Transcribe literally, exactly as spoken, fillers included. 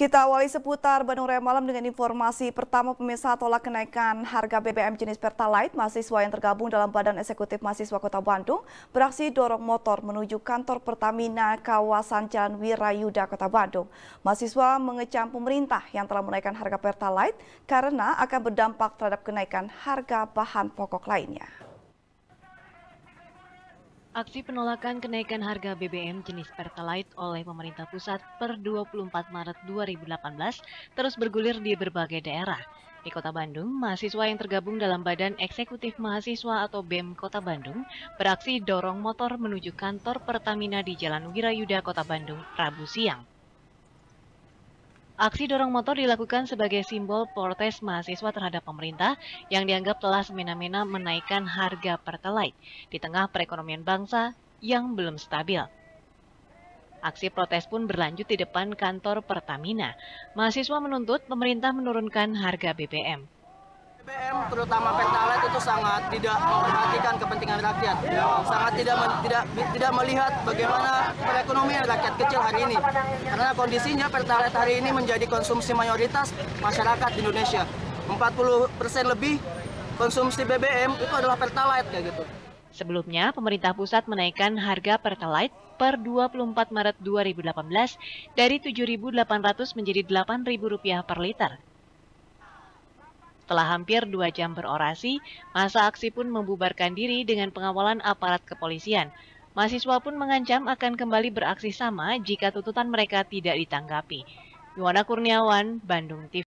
Kita awali seputar Bandung Raya Malam dengan informasi pertama. Pemirsa, tolak kenaikan harga B B M jenis Pertalite. Mahasiswa yang tergabung dalam Badan Eksekutif Mahasiswa Kota Bandung beraksi dorong motor menuju kantor Pertamina kawasan Jalan Wirayuda Kota Bandung. Mahasiswa mengecam pemerintah yang telah menaikkan harga Pertalite karena akan berdampak terhadap kenaikan harga bahan pokok lainnya. Aksi penolakan kenaikan harga B B M jenis Pertalite oleh pemerintah pusat per dua puluh empat Maret dua ribu delapan belas terus bergulir di berbagai daerah. Di Kota Bandung, mahasiswa yang tergabung dalam Badan Eksekutif Mahasiswa atau B E M Kota Bandung beraksi dorong motor menuju kantor Pertamina di Jalan Wirayuda Kota Bandung, Rabu siang. Aksi dorong motor dilakukan sebagai simbol protes mahasiswa terhadap pemerintah yang dianggap telah semena-mena menaikkan harga Pertalite di tengah perekonomian bangsa yang belum stabil. Aksi protes pun berlanjut di depan kantor Pertamina. Mahasiswa menuntut pemerintah menurunkan harga B B M. B B M terutama Pertalite itu sangat tidak memperhatikan kepentingan rakyat, sangat tidak tidak tidak melihat bagaimana perekonomian rakyat kecil hari ini. Karena kondisinya Pertalite hari ini menjadi konsumsi mayoritas masyarakat di Indonesia. empat puluh persen lebih konsumsi B B M itu adalah Pertalite kayak gitu. Sebelumnya, pemerintah pusat menaikkan harga Pertalite per dua puluh empat Maret dua ribu delapan belas dari tujuh ribu delapan ratus menjadi delapan ribu rupiah per liter. Setelah hampir dua jam berorasi, masa aksi pun membubarkan diri dengan pengawalan aparat kepolisian. Mahasiswa pun mengancam akan kembali beraksi sama jika tuntutan mereka tidak ditanggapi. Yuwana Kurniawan, Bandung T V.